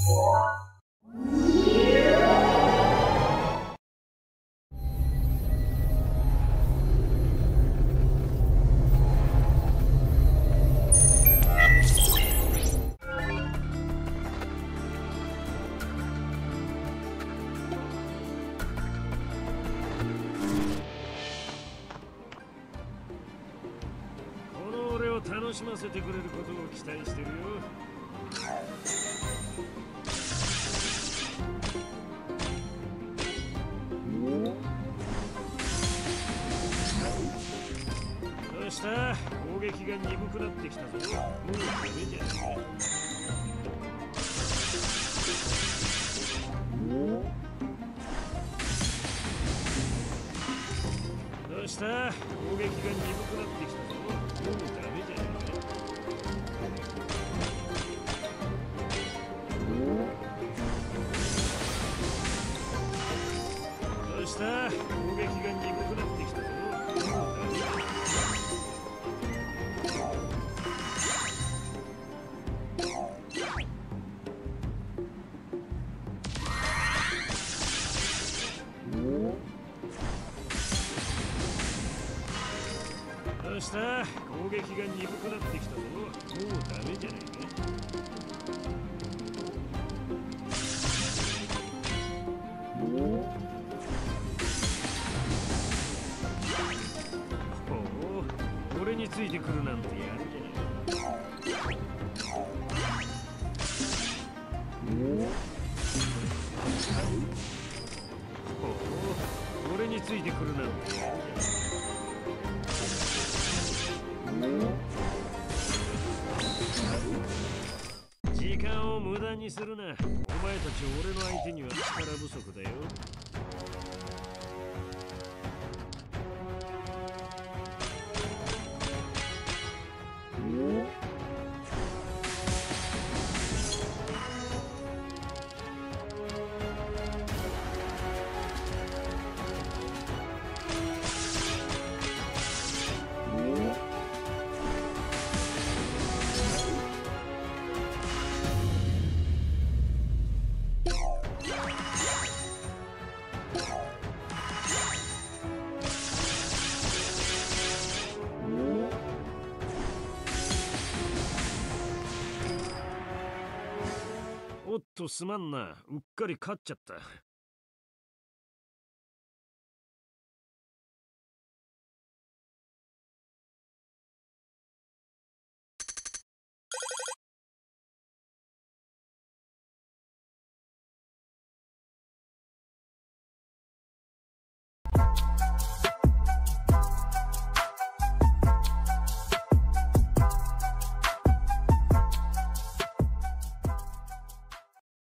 楽しませてくれることを期待してるよ。どうした？攻撃が鈍くなってきたぞ。もうダメじゃないか。どうした？攻撃が鈍くなってきたぞ。もうダメじゃないか。どうした？攻撃が鈍くなってきたぞ。もうダメじゃないか。どうした？攻撃が鈍くなってきたぞ。もうダメじゃないか。ほう、俺についてくるなんてやるじゃないか。ほう、俺についてくるなんてやるじゃないか。時間を無駄にするな。お前たち俺の相手には力不足だよ。おっとすまんな。うっかり勝っちゃった。